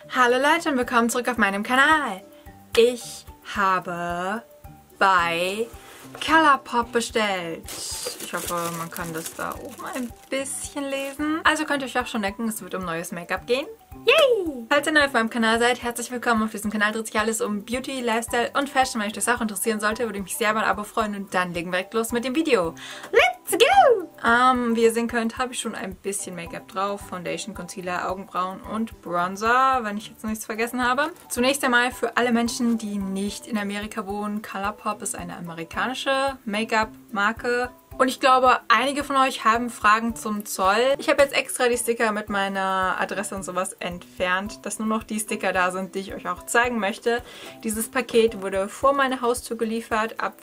Hallo Leute und willkommen zurück auf meinem Kanal. Ich habe bei Colourpop bestellt. Ich hoffe, man kann das da oben ein bisschen lesen. Also könnt ihr euch auch schon denken, es wird um neues Make-up gehen. Yay! Falls ihr neu auf meinem Kanal seid, herzlich willkommen. Auf diesem Kanal dreht sich alles um Beauty, Lifestyle und Fashion. Wenn euch das auch interessieren sollte, würde ich mich sehr über ein Abo freuen. Und dann legen wir direkt los mit dem Video. Let's go! Wie ihr sehen könnt, habe ich schon ein bisschen Make-up drauf. Foundation, Concealer, Augenbrauen und Bronzer, wenn ich jetzt nichts vergessen habe. Zunächst einmal für alle Menschen, die nicht in Amerika wohnen. Colourpop ist eine amerikanische Make-up-Marke. Und ich glaube, einige von euch haben Fragen zum Zoll. Ich habe jetzt extra die Sticker mit meiner Adresse und sowas entfernt, dass nur noch die Sticker da sind, die ich euch auch zeigen möchte. Dieses Paket wurde vor meine Haustür geliefert. Ab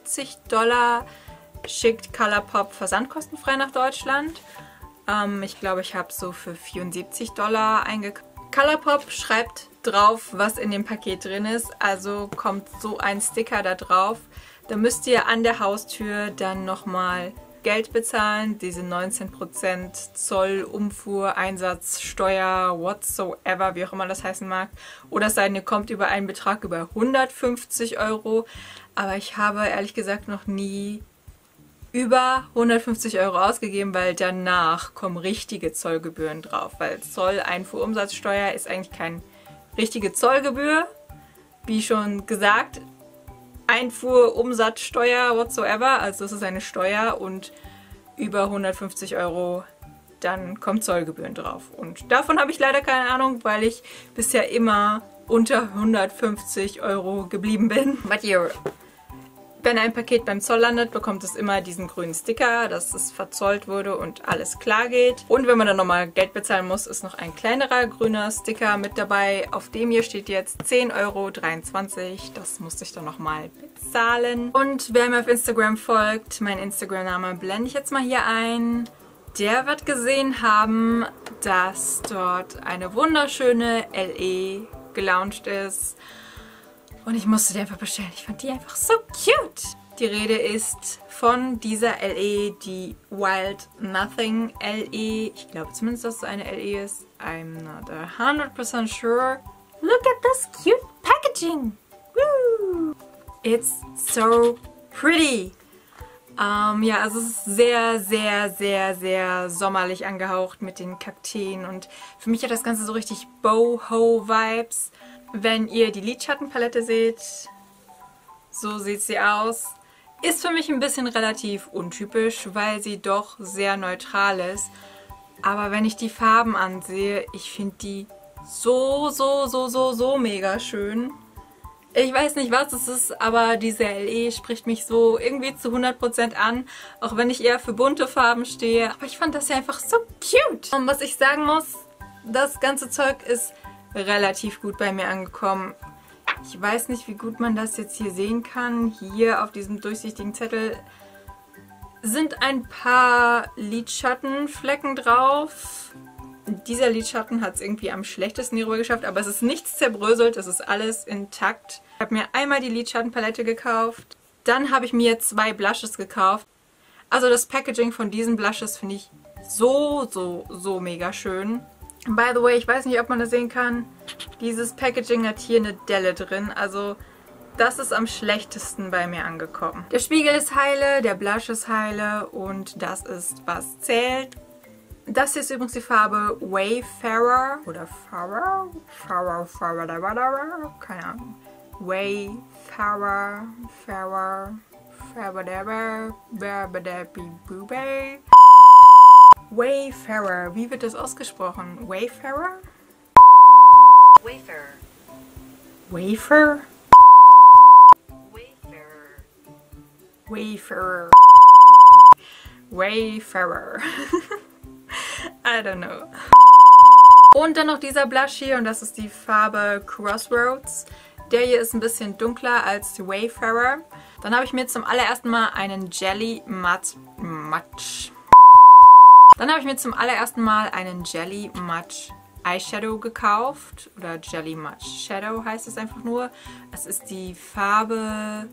$50 schickt Colourpop versandkostenfrei nach Deutschland. Ich glaube, ich habe so für $74 eingekauft. Colourpop schreibt drauf, was in dem Paket drin ist. Also kommt so ein Sticker da drauf. Da müsst ihr an der Haustür dann nochmal Geld bezahlen. Diese 19% Zoll, Umfuhr, Einsatz, Steuer, whatsoever, wie auch immer das heißen mag. Oder es sei denn, ihr kommt über einen Betrag über 150 €. Aber ich habe ehrlich gesagt noch nie über 150 € ausgegeben, weil danach kommen richtige Zollgebühren drauf. Weil Zoll, Einfuhr, Umsatzsteuer ist eigentlich keine richtige Zollgebühr. Wie schon gesagt, Einfuhr, Umsatzsteuer, whatsoever, also das ist eine Steuer und über 150 €, dann kommt Zollgebühren drauf. Und davon habe ich leider keine Ahnung, weil ich bisher immer unter 150 € geblieben bin. But yeah. Wenn ein Paket beim Zoll landet, bekommt es immer diesen grünen Sticker, dass es verzollt wurde und alles klar geht. Und wenn man dann nochmal Geld bezahlen muss, ist noch ein kleinerer grüner Sticker mit dabei. Auf dem hier steht jetzt 10,23 €. Das musste ich dann nochmal bezahlen. Und wer mir auf Instagram folgt, mein Instagram-Name blende ich jetzt mal hier ein. Der wird gesehen haben, dass dort eine wunderschöne LE gelauncht ist. Und ich musste die einfach bestellen. Ich fand die einfach so cute. Die Rede ist von dieser LE, die Wild Nothing LE. Ich glaube zumindest, dass es eine LE ist. I'm not 100% sure. Look at this cute packaging. Woo! It's so pretty. Ja, also es ist sehr, sehr, sehr, sehr sommerlich angehaucht mit den Kakteen. Und für mich hat das Ganze so richtig Boho-Vibes. Wenn ihr die Lidschattenpalette seht, so sieht sie aus. Ist für mich ein bisschen relativ untypisch, weil sie doch sehr neutral ist. Aber wenn ich die Farben ansehe, ich finde die so mega schön. Ich weiß nicht, was es ist, aber diese LE spricht mich so irgendwie zu 100% an. Auch wenn ich eher für bunte Farben stehe. Aber ich fand das ja einfach so cute. Und was ich sagen muss, das ganze Zeug ist relativ gut bei mir angekommen. Ich weiß nicht, wie gut man das jetzt hier sehen kann. Hier auf diesem durchsichtigen Zettel sind ein paar Lidschattenflecken drauf. Dieser Lidschatten hat es irgendwie am schlechtesten hierüber geschafft, aber es ist nichts zerbröselt, es ist alles intakt. Ich habe mir einmal die Lidschattenpalette gekauft, dann habe ich mir 2 Blushes gekauft. Also das Packaging von diesen Blushes finde ich so mega schön. By the way, ich weiß nicht, ob man das sehen kann. Dieses Packaging hat hier eine Delle drin. Also das ist am schlechtesten bei mir angekommen. Der Spiegel ist heile, der Blush ist heile und das ist, was zählt. Das hier ist übrigens die Farbe Wayfarer oder Farer? Keine Ahnung. Wayfarer, Wayfarer. Wie wird das ausgesprochen? Wayfarer? Wayfarer. Wafer? Wayfarer. Wayfarer. Wayfarer. I don't know. Und dann noch dieser Blush hier und das ist die Farbe Crossroads. Der hier ist ein bisschen dunkler als die Wayfarer. Dann habe ich mir zum allerersten Mal einen Jelly Matte Eyeshadow gekauft. Oder Jelly Matte Shadow heißt es einfach nur. Es ist die Farbe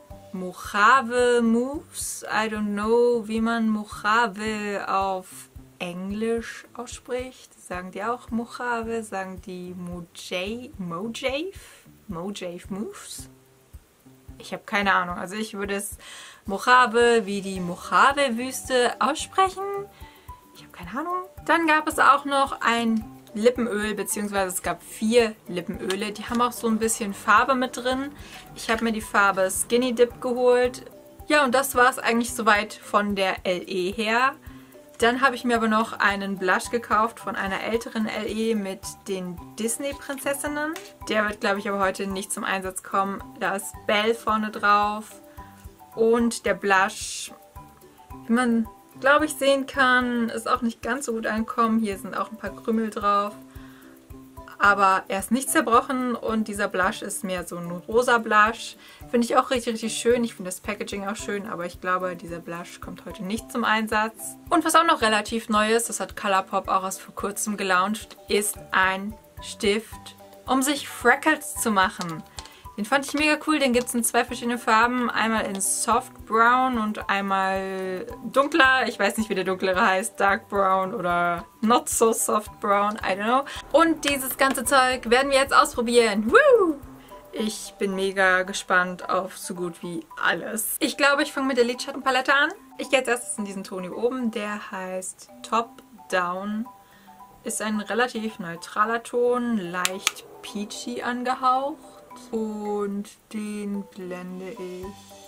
Mojave Moves. I don't know, wie man Mojave auf Englisch ausspricht. Sagen die auch Mojave? Sagen die Mojave Moves? Ich habe keine Ahnung. Also ich würde es Mojave wie die Mojave-Wüste aussprechen. Ich habe keine Ahnung. Dann gab es auch noch ein Lippenöl, beziehungsweise es gab 4 Lippenöle. Die haben auch so ein bisschen Farbe mit drin. Ich habe mir die Farbe Skinny Dip geholt. Ja, und das war es eigentlich soweit von der LE her. Dann habe ich mir aber noch einen Blush gekauft von einer älteren LE mit den Disney-Prinzessinnen. Der wird, glaube ich, aber heute nicht zum Einsatz kommen. Da ist Belle vorne drauf. Und der Blush, wie man, glaube ich, sehen kann, ist auch nicht ganz so gut angekommen. Hier sind auch ein paar Krümel drauf. Aber er ist nicht zerbrochen und dieser Blush ist mehr so ein rosa Blush. Finde ich auch richtig, richtig schön. Ich finde das Packaging auch schön, aber ich glaube, dieser Blush kommt heute nicht zum Einsatz. Und was auch noch relativ neu ist, das hat Colourpop auch erst vor kurzem gelauncht, ist ein Stift, um sich Freckles zu machen. Den fand ich mega cool. Den gibt es in 2 verschiedenen Farben. Einmal in Soft Brown und einmal dunkler. Ich weiß nicht, wie der dunklere heißt. Dark Brown oder Not So Soft Brown. I don't know. Und dieses ganze Zeug werden wir jetzt ausprobieren. Woo! Ich bin mega gespannt auf so gut wie alles. Ich glaube, ich fange mit der Lidschattenpalette an. Ich gehe jetzt erstes in diesen Ton hier oben. Der heißt Top Down. Ist ein relativ neutraler Ton. Leicht peachy angehaucht. Und den blende ich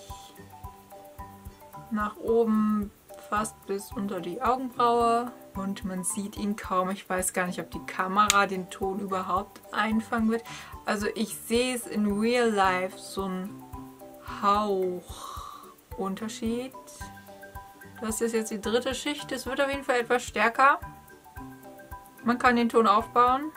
nach oben fast bis unter die Augenbraue. Und man sieht ihn kaum. Ich weiß gar nicht, ob die Kamera den Ton überhaupt einfangen wird. Also ich sehe es in Real Life so ein Hauchunterschied. Das ist jetzt die 3. Schicht. Es wird auf jeden Fall etwas stärker. Man kann den Ton aufbauen.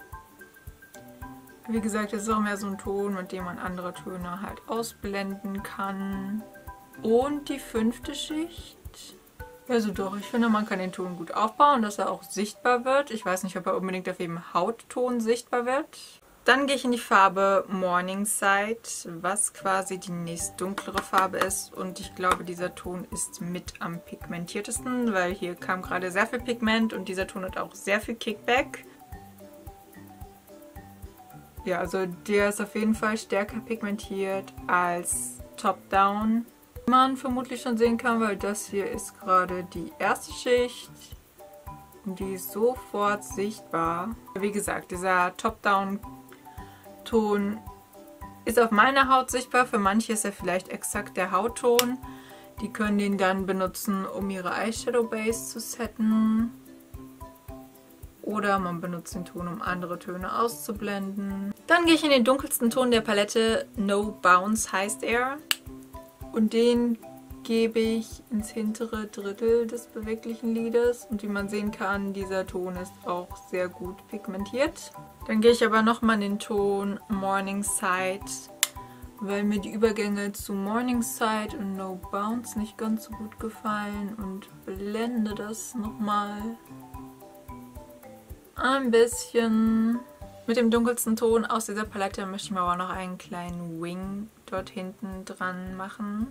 Wie gesagt, es ist auch mehr so ein Ton, mit dem man andere Töne halt ausblenden kann. Und die 5. Schicht. Also doch, ich finde, man kann den Ton gut aufbauen, dass er auch sichtbar wird. Ich weiß nicht, ob er unbedingt auf jedem Hautton sichtbar wird. Dann gehe ich in die Farbe Morningside, was quasi die nächst dunklere Farbe ist. Und ich glaube, dieser Ton ist mit am pigmentiertesten, weil hier kam gerade sehr viel Pigment und dieser Ton hat auch sehr viel Kickback. Ja, also der ist auf jeden Fall stärker pigmentiert als Top Down. Wie man vermutlich schon sehen kann, weil das hier ist gerade die 1. Schicht. Und die ist sofort sichtbar. Wie gesagt, dieser Top Down Ton ist auf meiner Haut sichtbar. Für manche ist er vielleicht exakt der Hautton. Die können den dann benutzen, um ihre Eyeshadow Base zu setten. Oder man benutzt den Ton, um andere Töne auszublenden. Dann gehe ich in den dunkelsten Ton der Palette. No Bounce heißt er. Und den gebe ich ins hintere Drittel des beweglichen Lides. Und wie man sehen kann, dieser Ton ist auch sehr gut pigmentiert. Dann gehe ich aber nochmal in den Ton Morningside, weil mir die Übergänge zu Morningside und No Bounce nicht ganz so gut gefallen. Und blende das nochmal ein bisschen. Mit dem dunkelsten Ton aus dieser Palette möchte ich mir aber noch einen kleinen Wing dort hinten dran machen.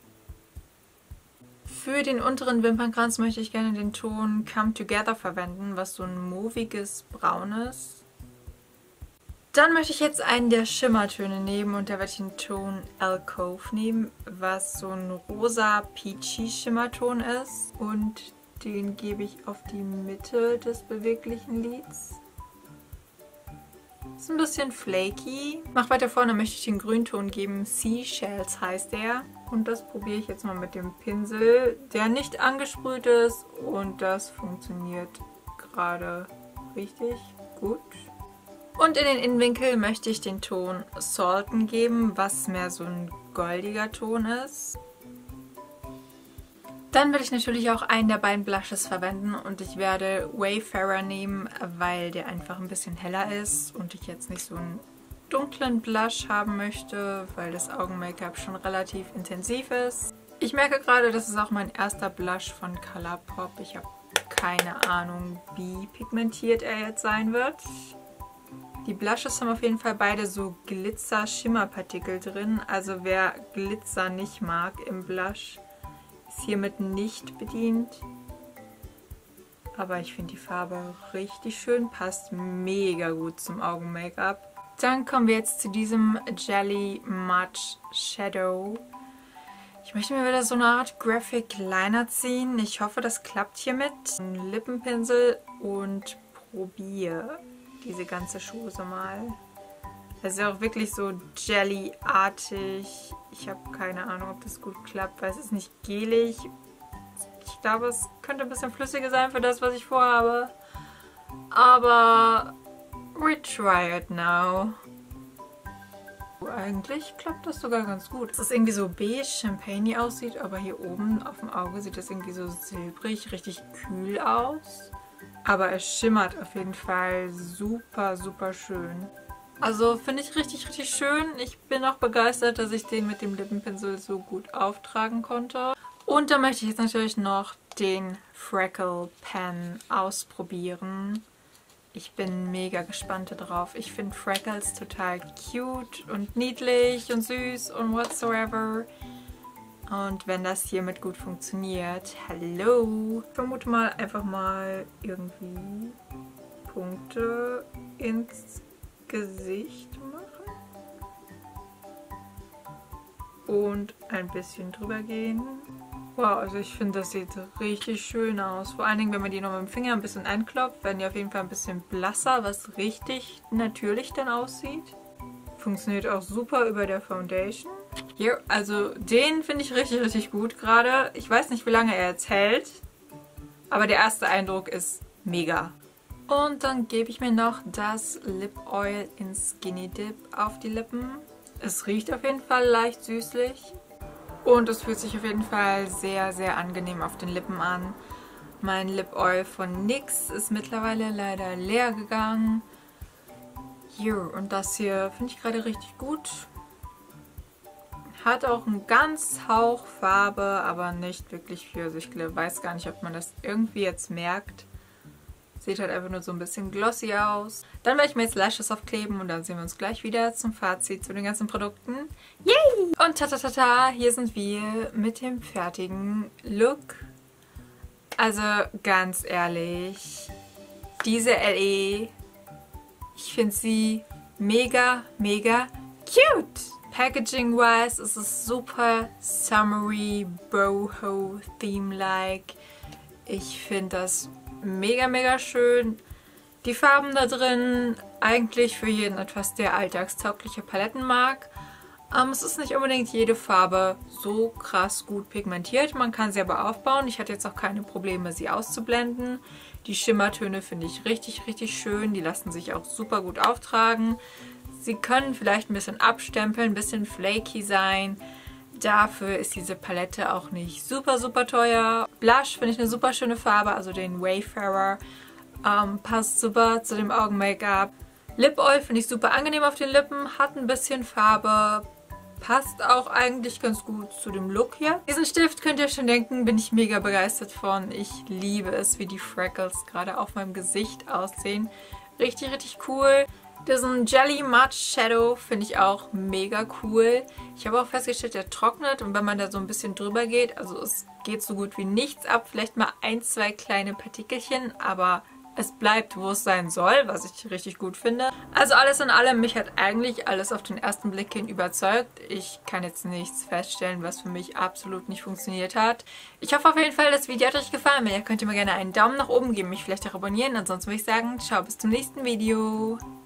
Für den unteren Wimpernkranz möchte ich gerne den Ton Come Together verwenden, was so ein mauviges Braun ist. Dann möchte ich jetzt einen der Schimmertöne nehmen und da werde ich den Ton Alcove nehmen, was so ein rosa peachy Schimmerton ist. Und den gebe ich auf die Mitte des beweglichen Lids. Ist ein bisschen flaky. Nach weiter vorne möchte ich den Grünton geben. Seashells heißt der. Und das probiere ich jetzt mal mit dem Pinsel, der nicht angesprüht ist. Und das funktioniert gerade richtig gut. Und in den Innenwinkel möchte ich den Ton Salten geben, was mehr so ein goldiger Ton ist. Dann werde ich natürlich auch einen der beiden Blushes verwenden und ich werde Wayfarer nehmen, weil der einfach ein bisschen heller ist und ich jetzt nicht so einen dunklen Blush haben möchte, weil das Augen-Make-up schon relativ intensiv ist. Ich merke gerade, das ist auch mein erster Blush von Colourpop. Ich habe keine Ahnung, wie pigmentiert er jetzt sein wird. Die Blushes haben auf jeden Fall beide so Glitzer-Schimmerpartikel drin, also wer Glitzer nicht mag im Blush, ist hiermit nicht bedient. Aber ich finde die Farbe richtig schön, passt mega gut zum Augen-Make-up. Dann kommen wir jetzt zu diesem Jelly Matte Shadow. Ich möchte mir wieder so eine Art Graphic Liner ziehen. Ich hoffe, das klappt hiermit. Ein Lippenpinsel und probiere diese ganze Chose mal. Das ist ja auch wirklich so Jelly-artig. Ich habe keine Ahnung, ob das gut klappt, weil es ist nicht gelig. Ich glaube, es könnte ein bisschen flüssiger sein für das, was ich vorhabe. Aber we try it now. Eigentlich klappt das sogar ganz gut. Es ist irgendwie so beige, champagne aussieht, aber hier oben auf dem Auge sieht das irgendwie so silbrig, richtig kühl aus. Aber es schimmert auf jeden Fall super, super schön. Also finde ich richtig, richtig schön. Ich bin auch begeistert, dass ich den mit dem Lippenpinsel so gut auftragen konnte. Und dann möchte ich jetzt natürlich noch den Freckle Pen ausprobieren. Ich bin mega gespannt darauf. Ich finde Freckles total cute und niedlich und süß und whatsoever. Und wenn das hiermit gut funktioniert, hallo! Ich vermute mal einfach mal irgendwie Punkte ins Gesicht machen. Und ein bisschen drüber gehen. Wow, also ich finde, das sieht richtig schön aus. Vor allen Dingen, wenn man die noch mit dem Finger ein bisschen einklopft, werden die auf jeden Fall ein bisschen blasser, was richtig natürlich dann aussieht. Funktioniert auch super über der Foundation. Hier, also den finde ich richtig, richtig gut gerade. Ich weiß nicht, wie lange er jetzt hält, aber der erste Eindruck ist mega. Und dann gebe ich mir noch das Lip Oil in Skinny Dip auf die Lippen. Es riecht auf jeden Fall leicht süßlich. Und es fühlt sich auf jeden Fall sehr, sehr angenehm auf den Lippen an. Mein Lip Oil von NYX ist mittlerweile leider leer gegangen. Hier, und das hier finde ich gerade richtig gut. Hat auch einen ganz Hauch Farbe, aber nicht wirklich viel. Also ich weiß gar nicht, ob man das irgendwie jetzt merkt. Sieht halt einfach nur so ein bisschen glossy aus. Dann werde ich mir jetzt Lashes aufkleben und dann sehen wir uns gleich wieder zum Fazit zu den ganzen Produkten. Yay! Und tatatata, hier sind wir mit dem fertigen Look. Also ganz ehrlich, diese LE, ich finde sie mega, mega cute. Packaging-wise ist es super summery, boho-theme-like. Ich finde das mega, mega schön. Die Farben da drin, eigentlich für jeden etwas, der alltagstaugliche Paletten mag. Es ist nicht unbedingt jede Farbe so krass gut pigmentiert. Man kann sie aber aufbauen. Ich hatte jetzt auch keine Probleme, sie auszublenden. Die Schimmertöne finde ich richtig, richtig schön. Die lassen sich auch super gut auftragen. Sie können vielleicht ein bisschen abstempeln, ein bisschen flaky sein. Dafür ist diese Palette auch nicht super, super teuer. Blush finde ich eine super schöne Farbe, also den Wayfarer. Passt super zu dem Augen-Make-up. Lip Oil finde ich super angenehm auf den Lippen, hat ein bisschen Farbe. Passt auch eigentlich ganz gut zu dem Look hier. Diesen Stift, könnt ihr schon denken, bin ich mega begeistert von. Ich liebe es, wie die Freckles gerade auf meinem Gesicht aussehen. Richtig, richtig cool. Diesen Jelly Matte Shadow finde ich auch mega cool. Ich habe auch festgestellt, der trocknet und wenn man da so ein bisschen drüber geht, also es geht so gut wie nichts ab. Vielleicht mal ein, zwei kleine Partikelchen, aber es bleibt, wo es sein soll, was ich richtig gut finde. Also alles in allem, mich hat eigentlich alles auf den ersten Blick hin überzeugt. Ich kann jetzt nichts feststellen, was für mich absolut nicht funktioniert hat. Ich hoffe auf jeden Fall, das Video hat euch gefallen. Wenn ja, könnt ihr mir gerne einen Daumen nach oben geben, mich vielleicht auch abonnieren. Ansonsten würde ich sagen, ciao, bis zum nächsten Video.